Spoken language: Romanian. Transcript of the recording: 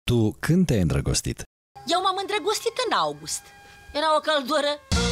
Tu când te-ai îndrăgostit? Eu m-am îndrăgostit în august. Era o căldură